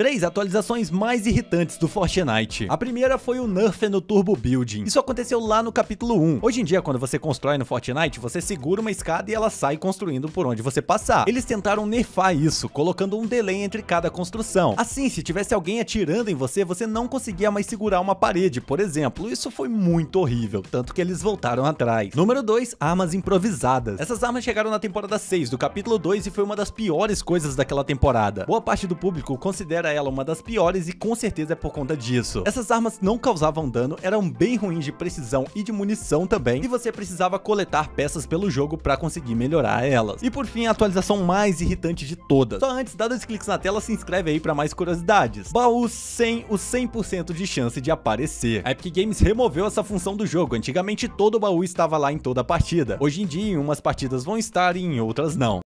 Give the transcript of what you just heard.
3 atualizações mais irritantes do Fortnite. A primeira foi o nerf no Turbo Building. Isso aconteceu lá no capítulo 1. Hoje em dia, quando você constrói no Fortnite, você segura uma escada e ela sai construindo por onde você passar. Eles tentaram nerfar isso, colocando um delay entre cada construção. Assim, se tivesse alguém atirando em você, você não conseguia mais segurar uma parede, por exemplo. Isso foi muito horrível, tanto que eles voltaram atrás. Número 2, armas improvisadas. Essas armas chegaram na temporada 6 do capítulo 2 e foi uma das piores coisas daquela temporada. Boa parte do público considera ela uma das piores e com certeza é por conta disso. Essas armas não causavam dano, eram bem ruins de precisão e de munição também, e você precisava coletar peças pelo jogo para conseguir melhorar elas. E por fim, a atualização mais irritante de todas. Só antes, dá 2 cliques na tela, se inscreve aí para mais curiosidades. Baús sem o 100% de chance de aparecer. A Epic Games removeu essa função do jogo. Antigamente todo baú estava lá em toda a partida. Hoje em dia, em umas partidas vão estar e em outras não.